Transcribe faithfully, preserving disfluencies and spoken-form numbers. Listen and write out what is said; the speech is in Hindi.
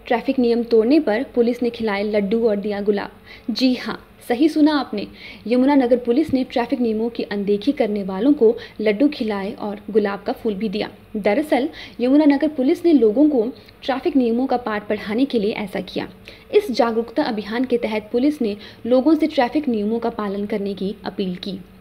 ट्रैफिक नियम तोड़ने पर पुलिस ने खिलाए लड्डू और दिया गुलाब। जी हाँ, सही सुना आपने। यमुनानगर पुलिस ने ट्रैफिक नियमों की अनदेखी करने वालों को लड्डू खिलाए और गुलाब का फूल भी दिया। दरअसल यमुनानगर पुलिस ने लोगों को ट्रैफिक नियमों का पाठ पढ़ाने के लिए ऐसा किया। इस जागरूकता अभियान के तहत पुलिस ने लोगों से ट्रैफिक नियमों का पालन करने की अपील की।